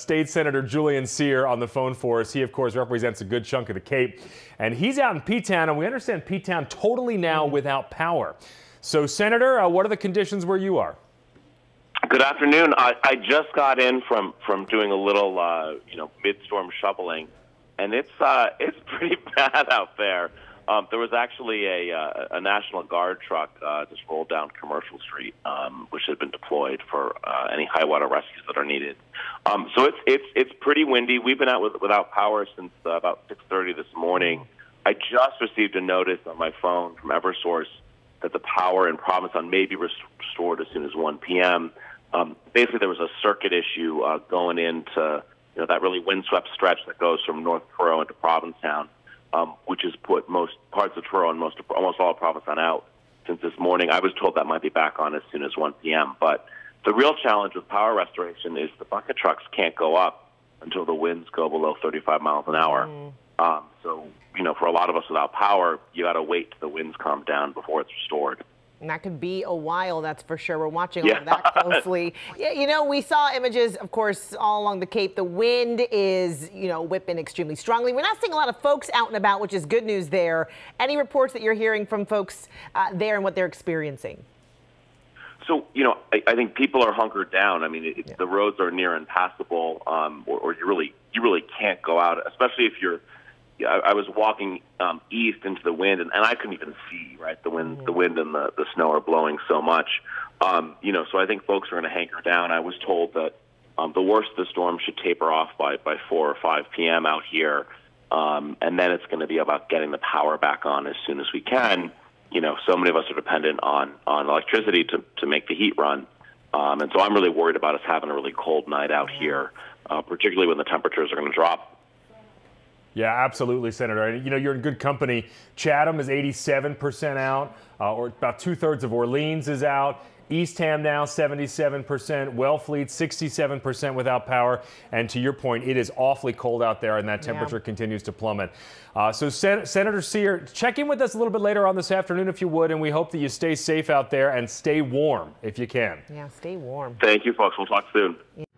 State Senator Julian Cyr on the phone for us. He, of course, represents a good chunk of the Cape. And he's out in P-Town, and we understand P-Town totally now without power. So, Senator, what are the conditions where you are? Good afternoon. I just got in from doing a little, mid-storm shoveling, and it's pretty bad out there. There was actually a National Guard truck just rolled down Commercial Street, which had been deployed for any high water rescues that are needed. So it's pretty windy. We've been out without power since about 6:30 this morning. I just received a notice on my phone from Eversource that the power in Provincetown may be restored as soon as 1 p.m. Basically, there was a circuit issue going into that really windswept stretch that goes from North Truro into Provincetown, which has put most parts of Truro and almost all of Provincetown out since this morning. I was told that might be back on as soon as 1 p.m. But the real challenge with power restoration is the bucket trucks can't go up until the winds go below 35 miles an hour. So, for a lot of us without power, you got to wait till the winds calm down before it's restored. And that could be a while, that's for sure. We're watching all of that closely. Yeah, we saw images, of course, all along the Cape. The wind is, whipping extremely strongly. We're not seeing a lot of folks out and about, which is good news there. Any reports that you're hearing from folks there and what they're experiencing? So, I think people are hunkered down. I mean, the roads are near impassable, or you really can't go out, especially if you're. I was walking east into the wind, and I couldn't even see. Right, the wind and the snow are blowing so much. So I think folks are going to hanker down. I was told that the worst of the storm should taper off by 4 or 5 p.m. out here, and then it's going to be about getting the power back on as soon as we can. So many of us are dependent on electricity to make the heat run, and so I'm really worried about us having a really cold night out here, particularly when the temperatures are going to drop. Yeah, absolutely, Senator. You're in good company. Chatham is 87% out, or about 2/3 of Orleans is out. Eastham now 77%, Wellfleet 67% without power. And to your point, it is awfully cold out there, and that temperature continues to plummet. So Senator Cyr, check in with us a little bit later on this afternoon if you would, and we hope that you stay safe out there and stay warm if you can. Yeah, stay warm. Thank you, folks. We'll talk soon.